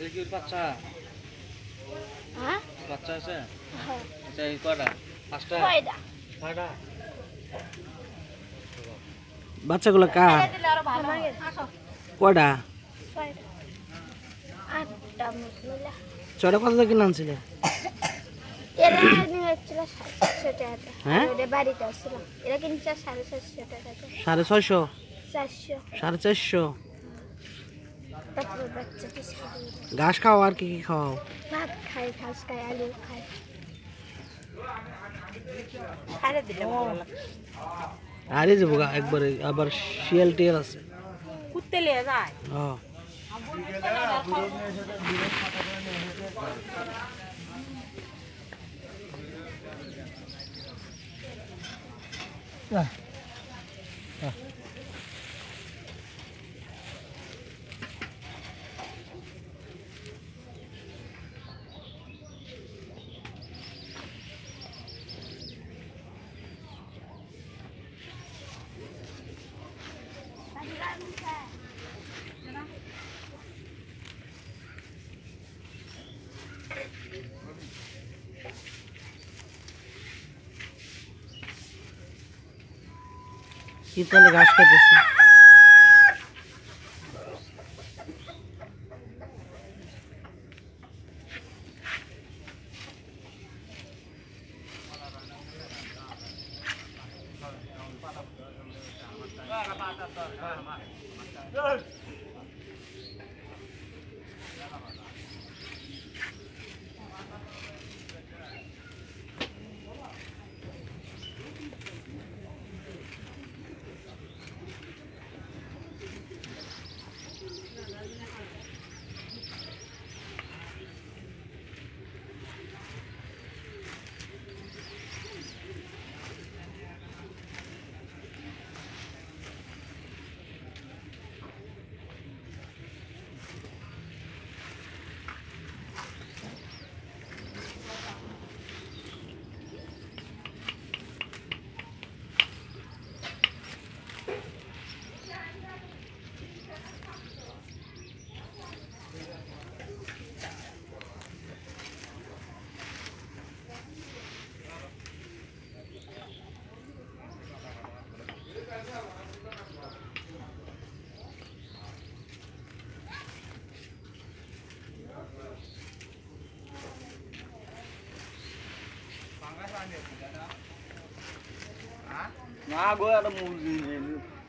কি বাচ্চা? হ্যাঁ বাচ্চা আছে? হ্যাঁ আচ্ছা এই কয়টা? 5টা? কয়টা 6টা? বাচ্চাগুলো কার? আমাকে কয়টা? ছয়টা আটটা মুসলিলা 6টা কত দিয়ে কিনে আনছিলে? এরা নিয়ে হচ্ছিল 700 টাকা হ্যাঁ? ওদের বাড়িতে আসছিল এরা কিনছে 450 টাকাতে 650? 400 450? তারপর বাচ্চা কি ঘাস খাও আর কি কি খাও? ভাত খায় ঘাস খায় আলু খায় সারে দিলে আরে যাবো একবারে আবার শিয়াল টিয়াল আছে কুত্তে লিয়ে যায় হ্যাঁ কি তাহলে ঘাস খাইতেছে না গো একটা মুরগি